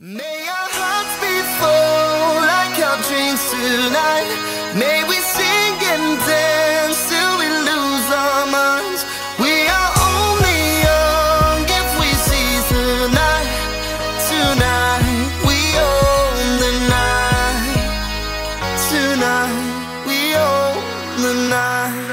May our hearts be full like our dreams tonight. May we sing and dance till we lose our minds. We are only young if we seize the night. Tonight we own the night. Tonight we own the night.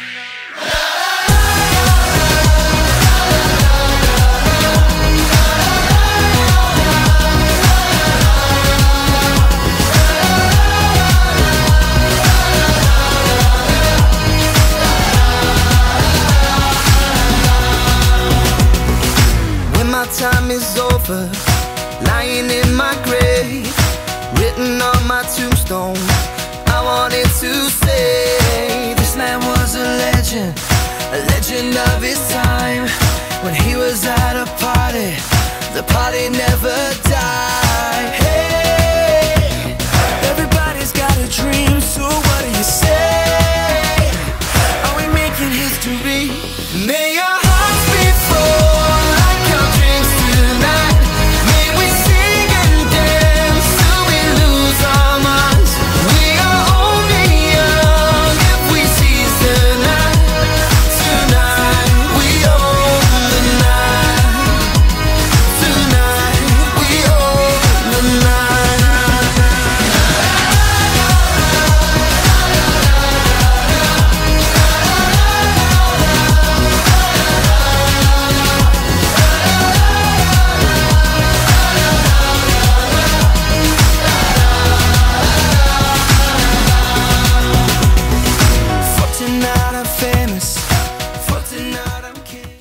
My time is over, lying in my grave, written on my tombstone. I wanted to say this man was a legend of his time. When he was at a party, the party never died.